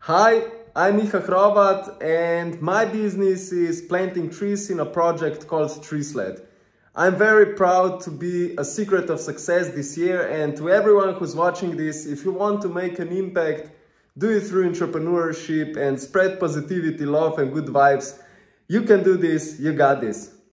Hi, I'm Miha Hrovat and my business is planting trees in a project called Treecelet. I'm very proud to be a secret of success this year, and to everyone who's watching this, if you want to make an impact, do it through entrepreneurship and spread positivity, love and good vibes. You can do this, you got this.